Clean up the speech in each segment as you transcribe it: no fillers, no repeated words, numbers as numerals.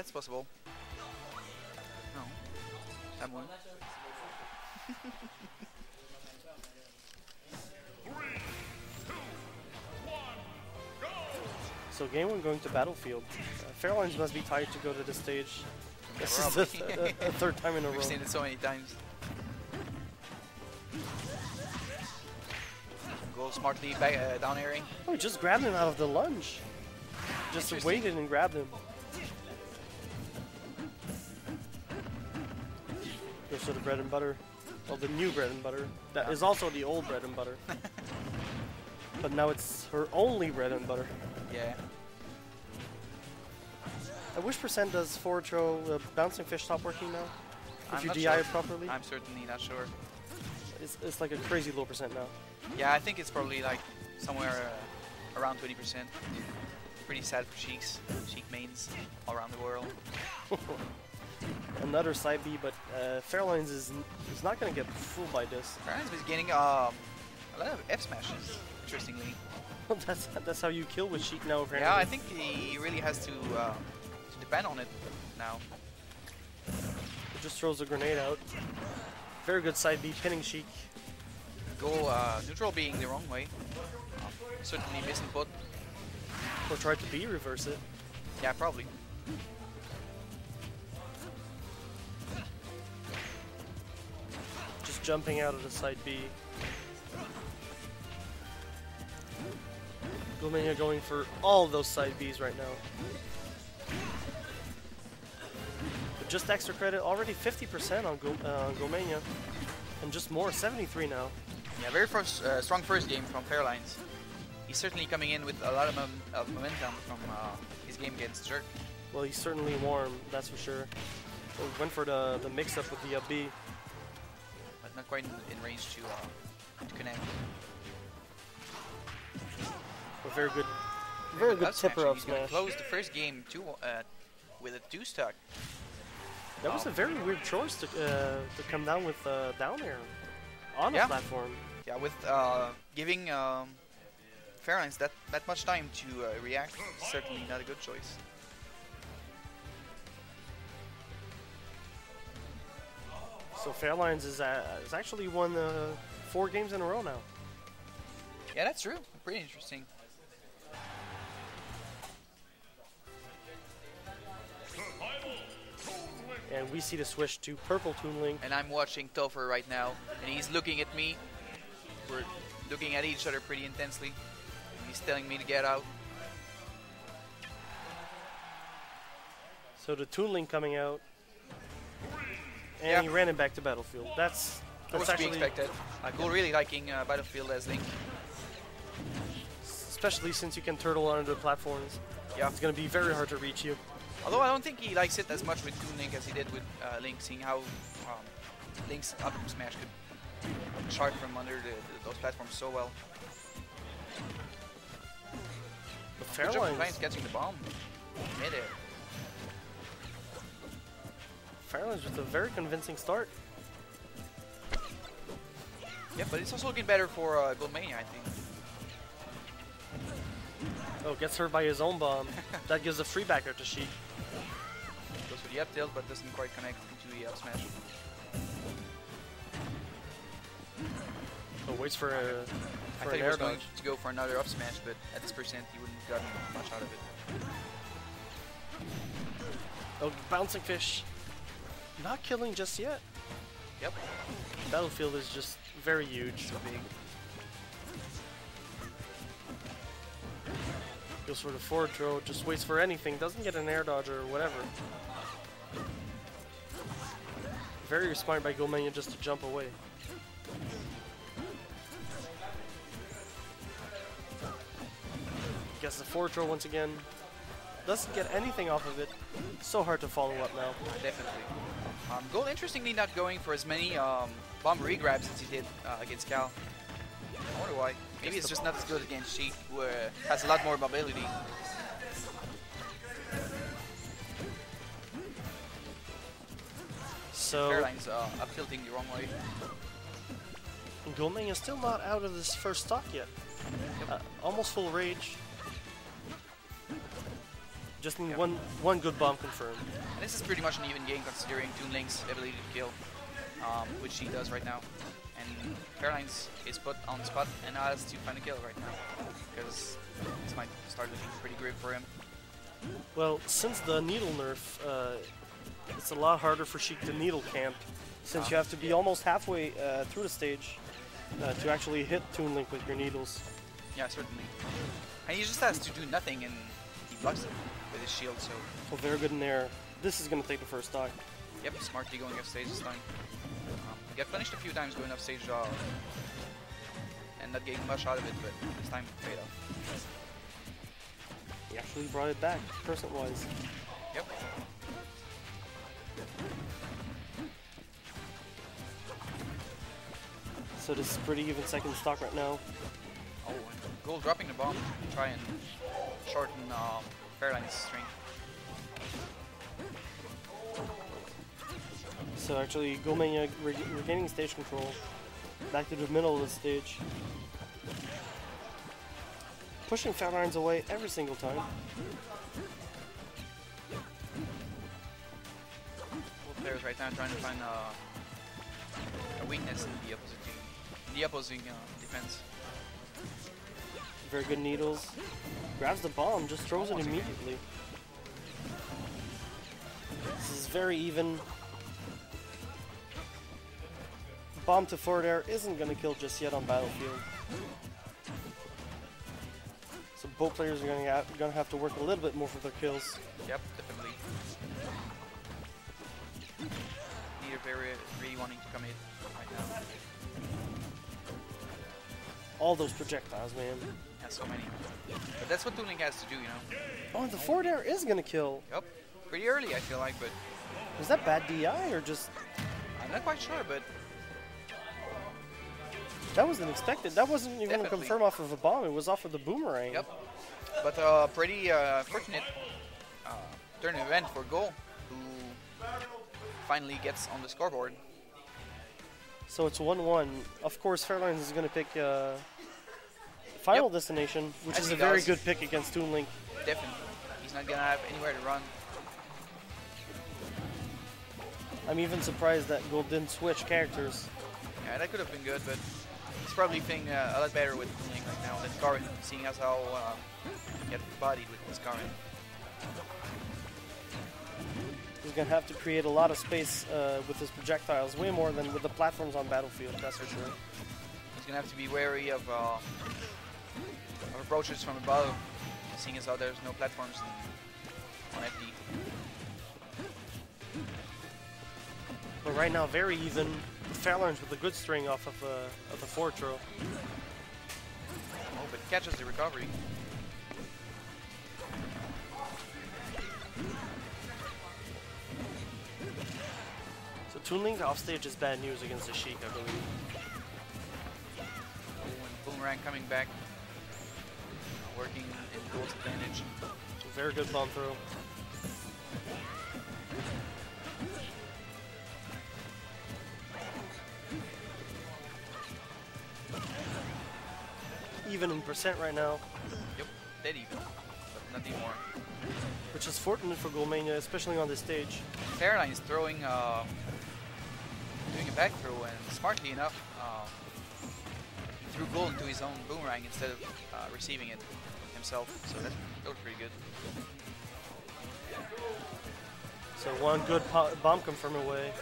that's possible. No. Someone. So game 1 going to Battlefield. Fairlines must be tired to go to this stage. This is Probably. the third time in a row. We've seen it so many times. Go smartly back, down airing. Oh, he just grabbed him out of the lunge. Just Interesting. waited and grabbed him. Goes to the bread and butter. Well, the new bread and butter. That is also the old bread and butter. But now it's her only bread and butter. Yeah. At which percent does forward throw bouncing fish stop working now? If I'm you not DI sure. it properly? I'm certainly not sure. It's like a crazy low percent now. Yeah, I think it's probably like somewhere around 20%. Pretty sad for Sheik mains all around the world. Another side B, but Fairlines is not going to get fooled by this. Fairlines was gaining a lot of F smashes, interestingly. that's how you kill with Sheik now, apparently. Yeah, I think he really has to depend on it now. He just throws a grenade out. Very good side B, pinning Sheik. Go neutral being the wrong way. Certainly missing put. Or try to B reverse it. Yeah, probably. Just jumping out of the side B. Gomania going for all those side Bs right now. But just extra credit, already 50% on Gomania. And just more, 73 now. Yeah, very strong first game from Fairlines. He's certainly coming in with a lot of momentum from his game against Jerk. Well, he's certainly warm, that's for sure. So went for the mix-up with the B. But not quite in range to connect. A very good Up tipper smash. up He's going to smash. close the first game with a 2-stock. That was a very weird choice to come down with down air on the Yeah. platform. Yeah, with giving Fairlines that much time to react, certainly not a good choice. So Fairlines is actually won 4 games in a row now. Yeah, that's true. Pretty interesting. And we see the switch to purple Toon Link. And I'm watching Topher right now, and he's looking at me. We're looking at each other pretty intensely. And he's telling me to get out. So the Toon Link coming out. And Yeah. he ran it back to Battlefield. That's That was to be actually, expected. Go really liking Battlefield as Link. especially since you can turtle onto the platforms. Yeah. It's going to be very hard to reach you. Although I don't think he likes it as much with Toon Link as he did with Link, seeing how Link's up smash could chart from under those platforms so well. But Good job from Fairlines, Fairlines catching the bomb mid-air. Fairlines with a very convincing start. Yeah, but it's also looking better for Goldmania, I think. Oh, gets hurt by his own bomb. That gives a free backer to Sheik. Goes for the up tilt, but doesn't quite connect into the up smash. Oh, waits for, I for thought an he air was going dodge. to go for another up smash, but at this percent, he wouldn't have gotten much out of it. Oh, bouncing fish. Not killing just yet. Yep, Battlefield is just very huge. so big. Goes for the forward throw, just waits for anything, doesn't get an air dodge or whatever. Very smart by Gomania just to jump away. Gets the forward throw once again. Doesn't get anything off of it. So hard to follow up now. Definitely. Gold, interestingly, not going for as many bomb regrabs as he did against Cal. I wonder why. Maybe it's just not as good against Sheik, who has a lot more mobility. So Fairlines up tilting the wrong way. Gomania still not out of this first stock yet. Almost full rage. Just need Yep. one good bomb confirmed. And this is pretty much an even game considering Toon Link's ability to kill, which she does right now. And Caroline's is put on the spot and has to find a kill right now, because this might start looking pretty grim for him. Well, since the needle nerf, it's a lot harder for Sheik to needle camp, since you have to be almost halfway through the stage to actually hit Toon Link with your needles. Yeah, certainly. And he just has to do nothing and he blocks it with his shield, so... So very good in there. This is going to take the first stock. Yep, smartly going off stage this time. He got punished a few times going off stage and not getting much out of it, but this time it paid off. He actually brought it back, percent-wise. Yep. So this is pretty even second stock right now. Oh, and Gold dropping the bomb to try and shorten Caroline's string. So actually, Goldmania regaining stage control. Back to the middle of the stage. Pushing Fairlines away every single time. Both players right now trying to find a weakness in the opposite team, in the opposing defense. Very good needles. Grabs the bomb, just throws it immediately. This is very even. Bomb to forward air isn't going to kill just yet on Battlefield. So both players are going to have to work a little bit more for their kills. Yep, definitely. Neither player really wanting to come in right now. All those projectiles, man. Yeah, so many. But that's what Toon Link has to do, you know. Oh, the forward air is going to kill. Yep. Pretty early, I feel like, but Was that bad DI or just... I'm not quite sure, but That wasn't expected. That wasn't even Definitely. confirmed off of a bomb. It was off of the boomerang. yep. But pretty fortunate turn event for Goal, who finally gets on the scoreboard. So it's 1-1. Of course, Fairlines is going to pick Final Yep. Destination, which As is he a very does. good pick against Toon Link. Definitely. He's not gonna have anywhere to run. I'm even surprised that Gold didn't switch characters. Yeah, that could have been good, but he's probably feeling a lot better with Toon Link right now than Karin, seeing as how he get bodied with his Karin. He's going to have to create a lot of space with his projectiles, way more than with the platforms on Battlefield, that's for sure. He's gonna have to be wary of approaches from above, seeing as how there's no platforms on FD. But right now, very even. Fairlines with a good string off of the forward throw. Oh, but catches the recovery. So Toon Link offstage is bad news against the Sheik, I believe. Oh, and Boomerang coming back, working in Gold's advantage. Very good bomb throw. Even in percent right now, Yep, dead even, but not anymore. which is fortunate for Goldmania, especially on this stage. Caroline is throwing, doing a back throw, and smartly enough, he threw Gold into his own Boomerang instead of receiving it himself, so that was pretty good. So one good bomb confirm away.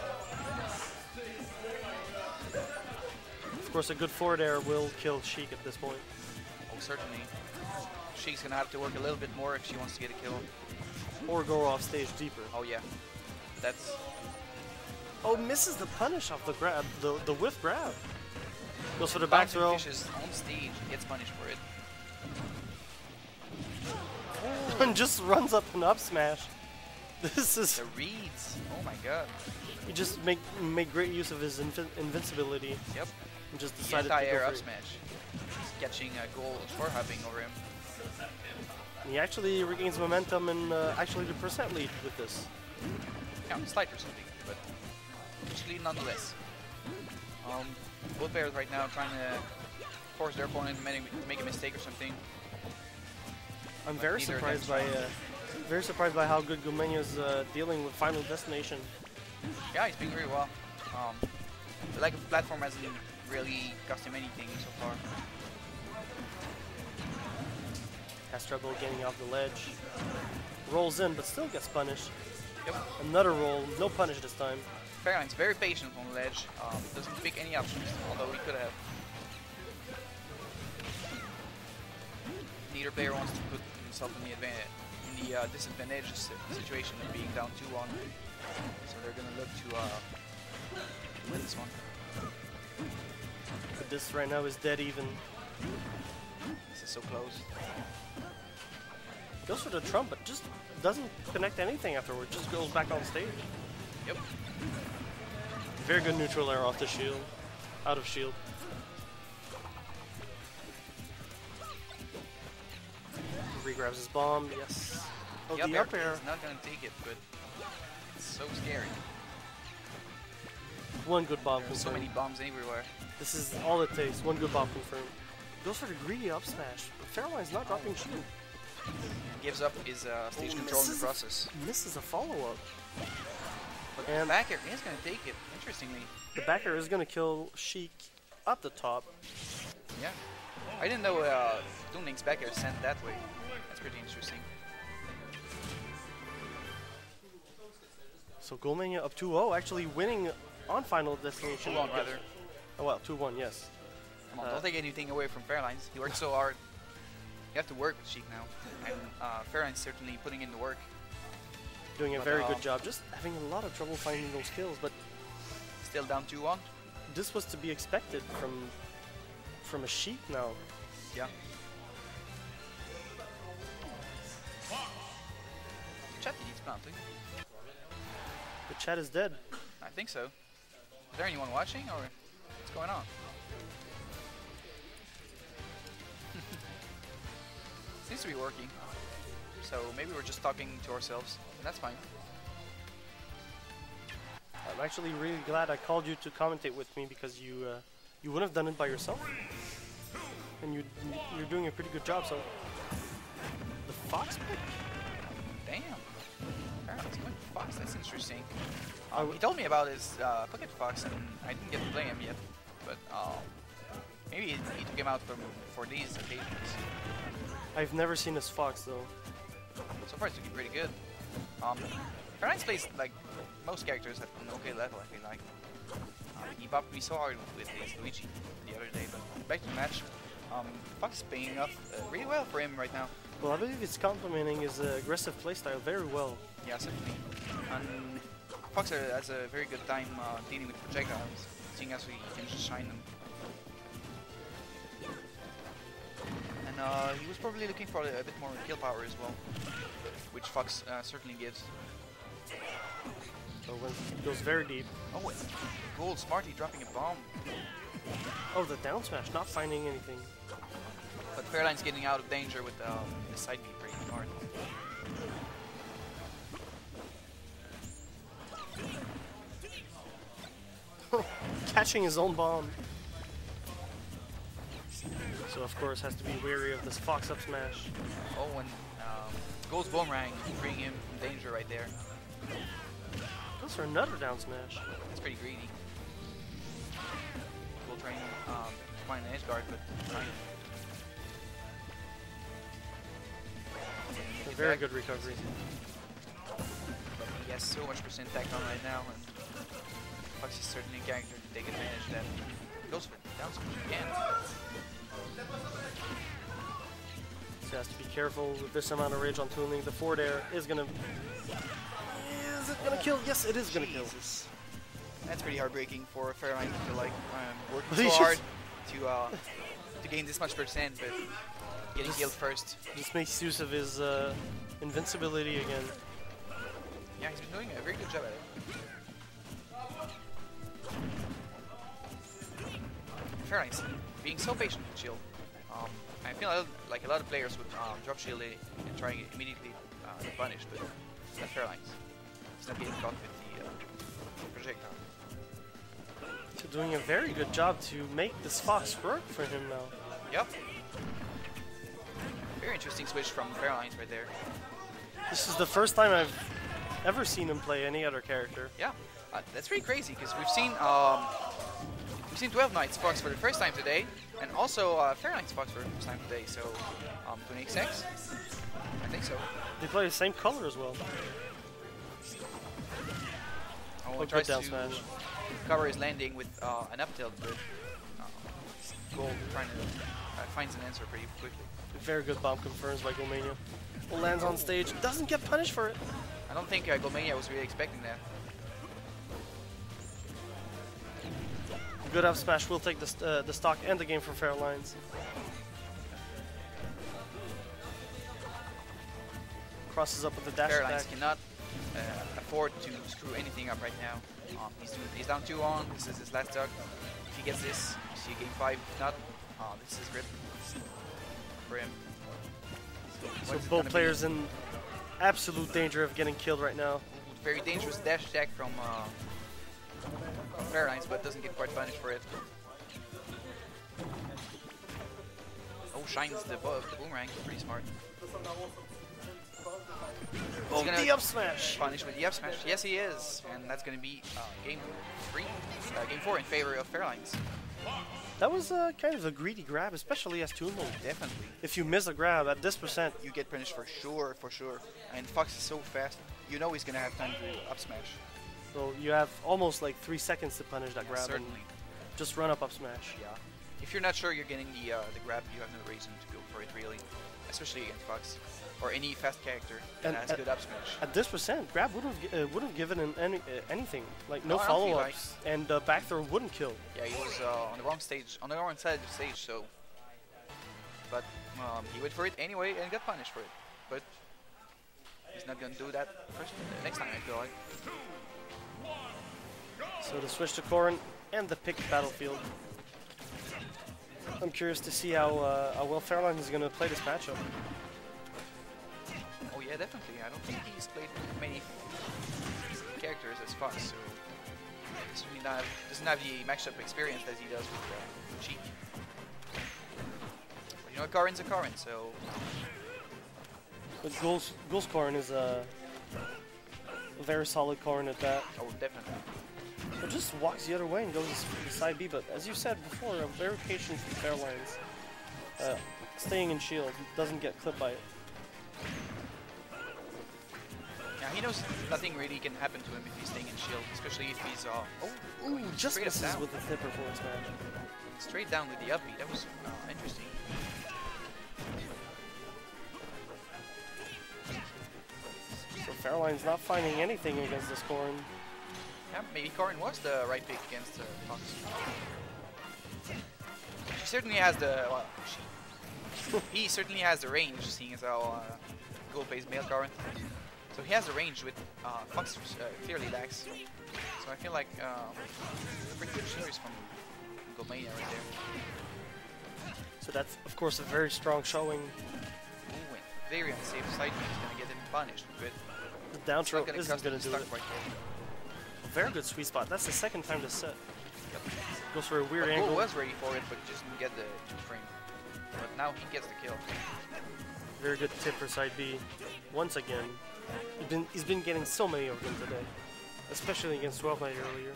Of course, a good forward air will kill Sheik at this point. Oh, certainly. Sheik's gonna have to work a little bit more if she wants to get a kill. Or go off stage deeper. Oh yeah, that's Oh, misses the punish off the grab, the whiff grab. Goes for the back bouncing throw. fishes on stage, gets punished for it. And just runs up and up smash. This is... The reads, oh my god. He just make great use of his invincibility. Yep, And just the decided to anti-air go up for it. smash. He's catching a Goal short hopping over him. And he actually regains momentum and actually the percent lead with this. Yeah, slight or something, but actually nonetheless. Both players right now trying to force their opponent to make a mistake or something. I'm very neither surprised of them by very surprised by how good Gumenya is dealing with Final Destination. Yeah, he's doing very well. The lack of platform hasn't really cost him anything so far. Has trouble getting off the ledge. Rolls in, but still gets punished. Yep. Another roll, no punish this time. Fairline's very patient on the ledge. Doesn't pick any options, although he could have. Neither player wants to put himself in the disadvantageous situation of being down 2-1. So they're gonna look to win this one. But this right now is dead even. This is so close. Goes for the trump, but just doesn't connect anything afterward. Just goes back on stage. Yep. Very good neutral air off the shield. Out of shield. Regrabs his bomb, yes. Oh, the up air. He's not gonna take it, but it's so scary. One good bomb There's confirmed. so many bombs everywhere. This is all it takes. One good bomb confirmed. Goes for the greedy up smash. But Fairline's not dropping shield. Gives up his stage control in the process. Misses a follow-up. But And the back air is gonna take it, interestingly. the back air is going to kill Sheik up the top. Yeah. I didn't know Toon Link's back air sent that way. That's pretty interesting. So Gulmania up 2-0, actually winning on Final Destination. 2-1 rather. Oh well, 2-1, yes. Come on, don't take anything away from Fairlines. He worked so hard. You have to work with Sheik now. And Fairline's certainly putting in the work. Doing a But, very good job. Just having a lot of trouble finding those kills, but Still down 2-1. this was to be expected from a Sheik now. Yeah. Chat needs planting. The chat is dead. I think so. Is there anyone watching or what's going on? Seems to be working. So maybe we're just talking to ourselves, and that's fine. I'm actually really glad I called you to commentate with me because you wouldn't have done it by yourself. And you're doing a pretty good job, so the Fox pick? Damn. Apparently it's going to Fox, that's interesting. I He told me about his Pocket Fox and I didn't get to play him yet. But maybe he took him out for these occasions. I've never seen this Fox though. So far it's looking pretty good. Fairline's plays like most characters at an okay level, I feel like. He bopped me so hard with his Luigi the other day, but back to the match. Fox is paying off really well for him right now. Well, I believe it's complementing his aggressive playstyle very well. Yeah, certainly. And Fox has a very good time dealing with projectiles, seeing as he can just shine them. And he was probably looking for a bit more kill power as well, which Fox certainly gives. So when it goes very deep. Oh, and Gold smartly dropping a bomb. Oh, the down smash, not finding anything. But Fairline's getting out of danger with the side B pretty hard. Catching his own bomb. So of course has to be wary of this Fox up smash. Oh, and Gold's boomerang freeing him from danger right there. Goes for another down smash. It's pretty greedy. Gold trying to find an edge guard, but trying. A very good recovery. But he has so much percent tacked on right now, and Fox is certainly a character to take advantage of that. Goes for down smash again. So has to be careful with this amount of rage on Toon Link. The forward air is gonna... Is it gonna kill? Yes, it is gonna kill. That's pretty heartbreaking for Fairline to feel like I'm working so hard to gain this much percent, but getting killed first. Just makes use of his invincibility again. Yeah, he's been doing a very good job at it. Fairline's being so patient with shield. I feel like a lot of players would drop shield and try immediately to punish, but not Fairline's. He's not getting caught with the projectile. So doing a very good job to make this Fox work for him now. Yep. Very interesting switch from Fairline's right there. This is the first time I've ever seen him play any other character. Yeah, that's pretty crazy because we've seen 12 Knights Fox for the first time today, and also Fairlight's Fox for the first time today. So, 26, I think so. They play the same color as well. Oh, he tries to cover his landing with an up tilt, but Gold trying to finds an answer pretty quickly. Very good bomb confirms by Goldmania. Lands on stage, doesn't get punished for it. I don't think Goldmania was really expecting that. Good up smash will take the stock and the game for Fairlines. Crosses up with the dash Fairlines attack. cannot afford to screw anything up right now. He's down 2-on. This is his last duck. If he gets this, you see game 5. If not, this is grip for him. So both players in absolute danger of getting killed right now. Very dangerous dash attack from Fairlines, but doesn't get quite punished for it. Oh, shines the boomerang. Pretty smart. Oh, the up smash! Punished with the up smash. Yes, he is. And that's going to be game 4 in favor of Fairlines. That was kind of a greedy grab, especially as Toon Link. Definitely. If you miss a grab at this percent, you get punished for sure, And Fox is so fast, you know he's going to have time to up smash. So you have almost like 3 seconds to punish that grab. Certainly. And just run up smash. Yeah. If you're not sure you're getting the grab, you have no reason to go for it really, especially against Fox or any fast character that has good up smash. At this percent, grab would have given him anything, like no I don't follow feel ups, and back throw wouldn't kill. Yeah, he was on the wrong stage, on the wrong side of the stage. So, but he went for it anyway and got punished for it. But he's not gonna do that next time, I feel like. So the switch to Corrin and the pick battlefield. I'm curious to see how well Fairline is going to play this matchup. Oh yeah, definitely. I don't think he's played many characters as Fox, so he doesn't have the matchup experience as he does with Sheik. But you know, Corrin's a Corrin, so. But Ghoul's Corrin is a very solid Corrin at that. Oh, definitely. It just walks the other way and goes to side B, but as you said before, a very patient Fairlines. Staying in shield, doesn't get clipped by it. Yeah, he knows nothing really can happen to him if he's staying in shield, especially if he's just misses with the flipper forward smash. Straight down with the up B, that was interesting. So Fairline's not finding anything against this Corrin. Yeah, maybe Corrin was the right pick against Fox. She certainly has the. Well, he certainly has the range, seeing as how Gold plays male Corrin. So he has the range with Fox clearly lacks. So I feel like pretty good choice from Goldmania right there. So that's of course a very strong showing. Ooh, very unsafe side B is gonna get him punished, but the down throw isn't gonna do it. Very good sweet spot. That's the second time this set. Yep. Goes for a weird angle. angle. Was ready for it, but just didn't get the 2-frame. But now he gets the kill. Very good tip for side B. Once again, he's been getting so many of them today, especially against 12 Knight earlier.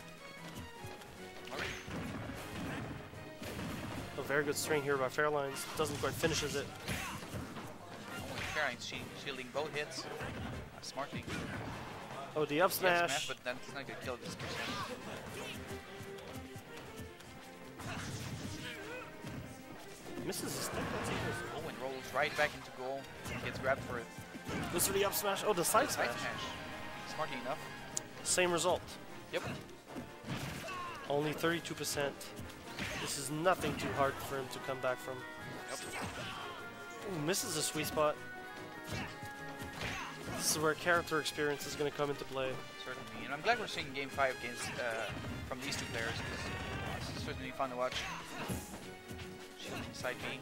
A very good string here by Fairlines. Doesn't quite finishes it. Fairlines shielding both hits. Smartly. Oh, the up smash. But that's not gonna kill this person. Misses a stick. That's easy. Oh, and rolls right back into goal. Gets grabbed for it. Goes for the up smash. Oh, the side smash. Smartly enough. Same result. Yep. Only 32%. This is nothing too hard for him to come back from. Yep. Ooh, misses a sweet spot. This is where character experience is going to come into play. Certainly, and I'm glad we're seeing Game 5 against from these two players. It's certainly fun to watch. Shielding side B.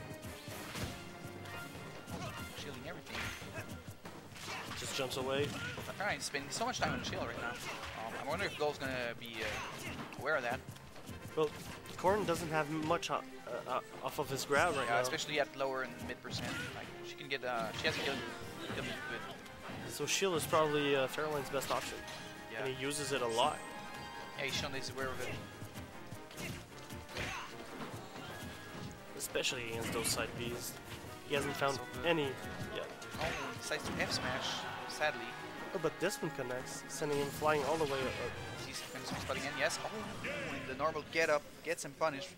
Shielding everything. Just jumps away. Alright, spending so much time on shield right now. I wonder if Gold's going to be aware of that. Well, Corrin doesn't have much off of his grab right now. Especially at lower and mid percent. Like she can get, she has a kill with So shield is probably Fairline's best option, Yeah. and he uses it a lot. Yeah, Shun is aware of it. Especially against those side Bs. He hasn't found So good. any yet. Oh, he decides to F smash, sadly. Oh, but this one connects, sending him flying all the way up. He's going to spot again, yes. Oh, and the normal get up gets him punished.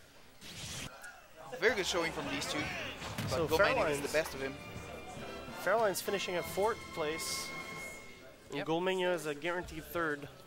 Very good showing from these two. But So Gulmanian is Fairlines- the best of him. Fairline's finishing at 4th place. And Yep. Gulmania is a guaranteed 3rd.